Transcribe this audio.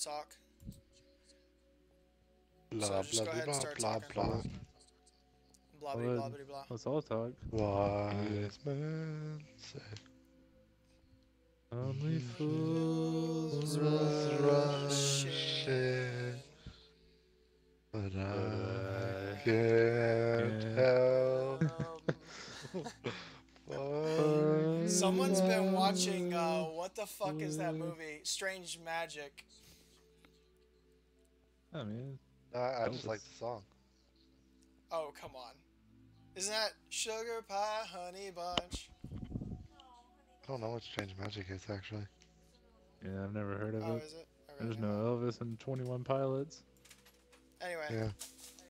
talk. Blah, So just blah, go blah, ahead and blah, start blah, talking. blah. Blah Go blah blah ahead. blah blah. Let's all talk. Wise men say Only Fools fools rush rush in, in. but I I can't can't help Someone's been falling. watching, what the fuck is that movie? Strange Magic. I mean, I just like Elvis. the song. Oh, come on. Isn't that Sugar Pie Honey Bunch? I don't know what Strange Magic is actually. Yeah, I've never heard of Oh, it. is it? Okay, There's never no mind. Elvis and 21 Pilots. Anyway, Yeah.